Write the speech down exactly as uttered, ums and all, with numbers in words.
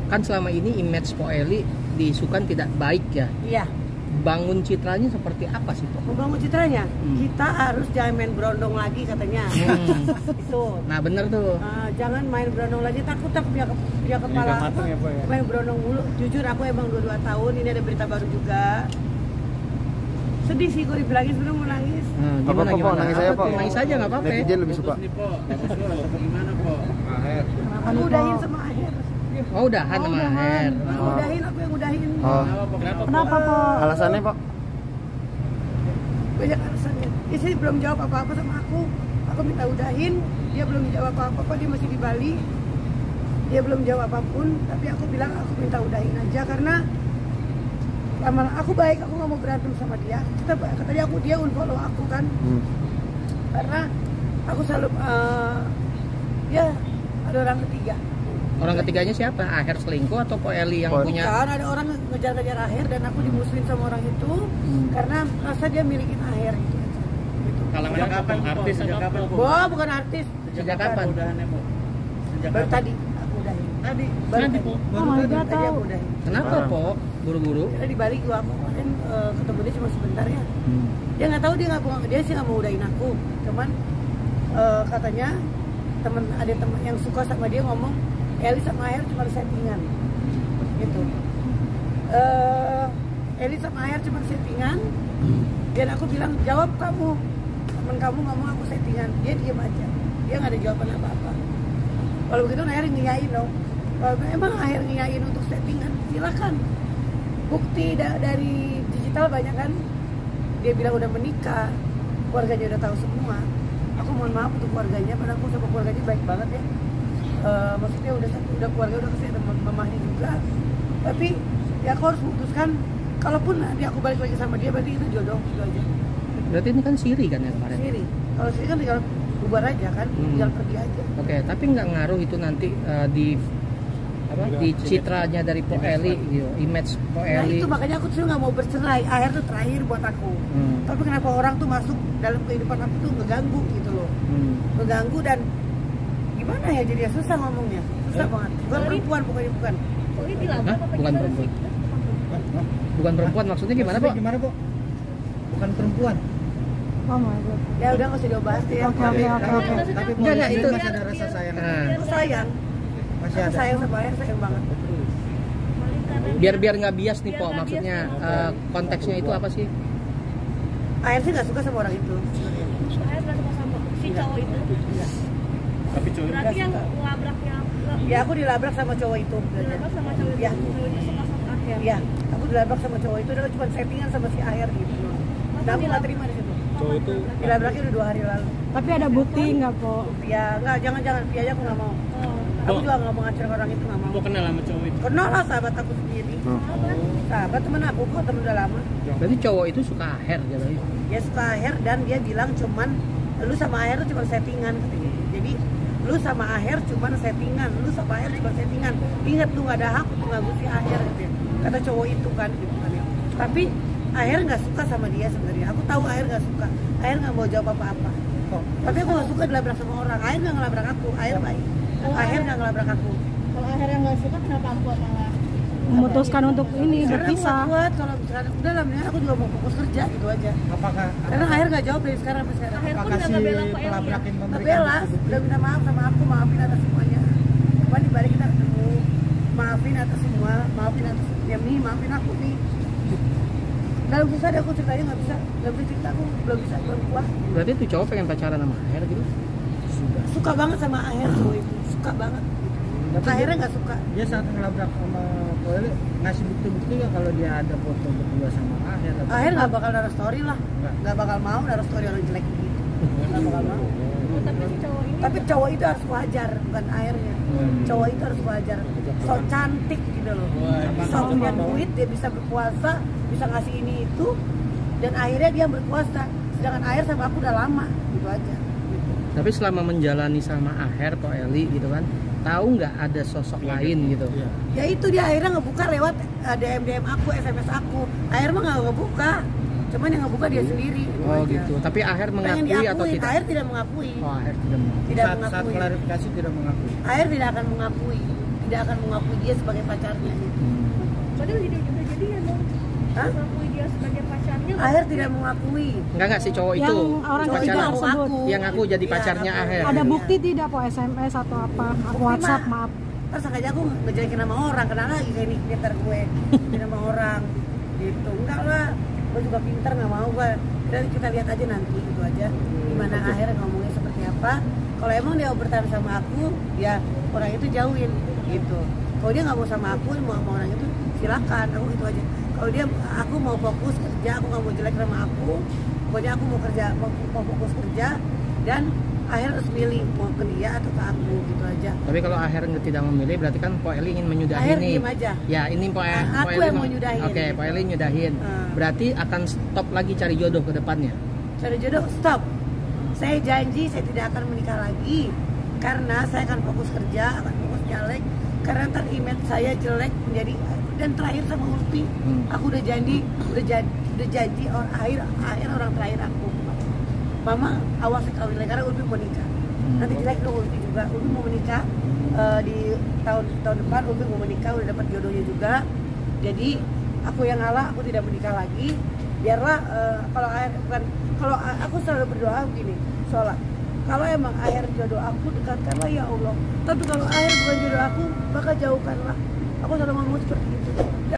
kan selama ini image Po Eli diisukan tidak baik ya. Iya. Bangun citranya seperti apa sih Po? Membangun citranya, hmm. kita harus jangan main berondong lagi katanya. Hmm. Itu. Nah bener tuh. Uh, jangan main berondong lagi, takut takut dia, ke, dia kepala apa, ya, ya? Main berondong mulu. Jujur aku emang dua puluh dua tahun, ini ada berita baru juga. Sedih sih gue dibilangin sebelum mau nangis. Hmm, gimana, apa, gimana? Nangis saya Po. Nangis aja nggak apa-apa. Netizen lebih suka. Gimana Po? Aher. Aku udahin sama Aher. Oh udahan sama Aher. Aku Oh. udahin, aku yang udahin. Oh. Kenapa? Kenapa Po? Alasannya Po? Banyak alasannya. Dia sih belum jawab apa-apa sama aku. Aku minta udahin, dia belum jawab apa-apa, dia masih di Bali. Dia belum jawab apapun, tapi aku bilang aku minta udahin aja karena lama aku baik, aku nggak mau berantem sama dia. Kita katanya aku dia unfollow aku kan, hmm. karena aku selalu uh, ya ada orang ketiga. Orang ketiganya siapa? Aher selingkuh atau Po Eli yang oh, punya? Kan ada orang ngejar-ngejar Aher dan aku dimusuhin sama orang itu hmm. karena rasa dia milikin Aher gitu. gitu. Kalangan kapan? Artis sejak kapan? Wah, bukan artis. Sejak kapan? Udahannya Po? Sejak baru tadi aku udahin. Tadi. Baru Tadi tadi. Po. Oh my God, Tadi aku udahin. Kenapa Po? Buru-buru? Karena di Bali gua kemarin uh, ketemu dia cuma sebentar ya. Hmm. Dia nggak tahu, dia nggak mau, dia sih nggak mau udahin aku. Cuman uh, katanya temen ada teman yang suka sama dia ngomong Eli sama Aher cuma settingan gitu. Uh, Eli sama Aher cuma settingan. Dan aku bilang jawab kamu, temen kamu ngomong aku settingan. Dia diem aja, dia nggak ada jawaban apa-apa. Kalau begitu Aher ngiyain dong. Kalau emang Aher ngiyain untuk settingan, silakan. Bukti da dari digital banyak kan. Dia bilang udah menikah, keluarganya udah tahu semua. Aku mohon maaf untuk keluarganya, padahal aku sama keluarganya baik banget ya. Uh, maksudnya udah satu, udah keluarga udah kasih teman mamahnya juga. Tapi ya aku harus memutuskan, kalaupun nanti aku balik lagi sama dia berarti itu jodoh gitu aja. Berarti ini kan siri kan ya kemarin? Siri. Kalau siri kan tinggal bubar aja kan, hmm. tinggal pergi aja. Oke, okay, tapi nggak ngaruh itu nanti uh, di apa di citranya dari Po Eli gitu, image Po Eli. Nah itu makanya aku tuh nggak mau bercerai. Aher tuh terakhir buat aku. Hmm. Tapi kenapa orang tuh masuk dalam kehidupan aku tuh ngeganggu gitu loh, hmm. ngeganggu dan gimana ya jadi ya susah ngomongnya, susah eh. banget. Bukan perempuan, pokoknya bukan. Hah? Bukan perempuan. Bukan perempuan maksudnya gimana Po? Gimana Po? Bukan perempuan. Oh my God. Ya udah nggak usah dibahas deh. Oke oke oke oke. Tapi enggak enggak itu masih ada rasa sayang. Nah. Aku sayang. Masih aku ada. sayang sama Aher, sayang banget. Biar biar nggak bias nih Po, maksudnya uh, konteksnya itu apa sih? Aher sih nggak suka sama orang itu. Aher nggak suka sama si cowok itu. Enggak. Tapi cowok Berarti yang labraknya. Ya aku dilabrak sama cowok itu. Dilabrak sama cowok itu. Ya. Cowoknya suka sama Aher. Ya, aku dilabrak sama cowok itu, dia cuma settingan sama si Aher gitu. Nah, aku nggak terima di situ. cowok itu Dilabraknya udah dua hari lalu. Tapi ada bukti nggak Po? Ya nggak, jangan jangan, dia aja aku nggak mau. Oh. Aku juga nggak mau ngacir orang itu, nggak mau. Kok kenal sama cowok itu? Kenal lah sahabat aku sendiri. Hmm. Sahabat temen aku kok, temen udah lama. Berarti cowok itu suka Aher gitu. Dia suka Aher dan dia bilang cuman lu sama Aher tuh cuma settingan katanya. Jadi lu sama Aher cuma settingan, lu sama Aher cuma settingan. Ingat lu nggak ada hak untuk ngagum si Aher katanya. Kata cowok itu kan gitu kan ya. Tapi Aher nggak suka sama dia sebenarnya. Aku tahu Aher nggak suka. Aher nggak mau jawab apa-apa. Oh. Tapi aku nggak suka dilabrak sama orang. Aher nggak ngelabrak aku. Aher baik. Aher nggak ngelabrak aku. Kalau Aher yang nggak suka, kenapa aku malah Memutuskan untuk ini Karena aku berpisah. nggak kuat. Kalau misalkan udah lah, mendingan aku juga mau fokus kerja gitu aja. Apakah Karena Aher nggak jawab dari sekarang sampai sekarang. Aher pun apakah nggak si ngebela Po Eli ya? pelabrakin Nggak memberikan bela, udah minta maaf sama aku, maafin atas semuanya. Cuman di balik kita ketemu, maafin atas semua, maafin atas ya nih, maafin aku nih. Dalam susah deh aku ceritanya nggak bisa, nggak bisa cerita, aku belum bisa, belum kuat. Berarti tuh cowok pengen pacaran sama Aher gitu? sudah? Suka banget sama Aher tuh itu, suka banget. Akhirnya nggak suka. Dia saat ngelabrak sama Po Eli ngasih bukti-bukti nggak kalau dia ada foto berdua sama Aher? atau- Aher nggak bakal naruh story lah, Nggak. nggak bakal mau naruh story orang jelek gitu, nggak bakal mau. Oh, tapi si cowok ini Tapi cowok itu harus wajar, bukan Ahernya. Cowok itu harus wajar. So cantik gitu loh. So punya duit, dia bisa berkuasa, bisa ngasih ini itu, dan akhirnya dia berkuasa. Sedangkan Aher sama aku udah lama, gitu aja. Tapi selama menjalani sama Aher, Po Eli gitu kan, tahu nggak ada sosok lain gitu? Iya. Ya itu dia akhirnya ngebuka lewat uh, D M D M aku, S M S aku. Aher mah nggak ngebuka, cuman yang ngebuka dia sendiri. Oh aja. gitu. Tapi Aher Pengen mengakui diakui, atau tidak? Aher tidak mengakui. Oh Aher tidak mengakui. Tidak saat, saat mengakui. klarifikasi tidak mengakui. Aher tidak akan mengakui. tidak akan mengakui dia sebagai pacarnya gitu. Padahal hidup juga jadi ya dong. Hah? Mengakui dia sebagai pacarnya. Aher tidak mengakui. Enggak enggak si cowok itu. Yang orang Cowok ketiga itu pacarnya. aku tersebut. aku. Yang aku jadi Iya, pacarnya aku. Aher. Ada Iya. bukti tidak po S M S atau apa? Bukti WhatsApp mah. maaf. Terus sengaja aku ngejelekin nama orang, kenal lagi kayak ini pinter gue di nama orang gitu. Enggak lah, gue juga pinter, nggak mau gue. Dan kita lihat aja nanti gitu aja gimana akhirnya ngomongnya seperti apa. Kalau emang dia bertahan sama aku, ya orang itu jauhin gitu. Kalau dia nggak mau sama aku, mau sama orang itu silakan, aku gitu aja. Kalau dia, aku mau fokus kerja, aku nggak mau jelek sama aku. Pokoknya aku mau kerja, mau, mau fokus kerja dan akhir harus milih mau ke dia atau ke aku gitu aja. Tapi kalau Aher tidak memilih berarti kan Po Eli ingin menyudahi Aher nih. diem aja. Ya ini Po, Nah, Po aku Eli yang mau- mau nyudahin. Oke, Po Eli nyudahin. Hmm. Berarti akan stop lagi cari jodoh ke depannya. Cari jodoh, stop. Saya janji saya tidak akan menikah lagi karena saya akan fokus kerja, akan fokus nyalek. Karena ntar image saya jelek menjadi dan terakhir sama Ulfi, Hmm. aku udah janji, udah janji, udah janji orang akhir akhir orang terakhir aku. Mama awas kawin lagi karena Ulfi mau nikah. Nanti jelek dong Ulfi juga. Ulfi mau menikah eh, di tahun tahun depan. Ulfi mau menikah, udah dapat jodohnya juga. Jadi aku yang ngalah, aku tidak menikah lagi. Biarlah eh, kalau akhir bukan kalau a- aku selalu berdoa begini, sholat. Kalau emang akhir jodoh aku dekatkanlah ya Allah. Tapi kalau akhir bukan jodoh aku, maka jauhkanlah. Aku selalu ngomong seperti itu. Dan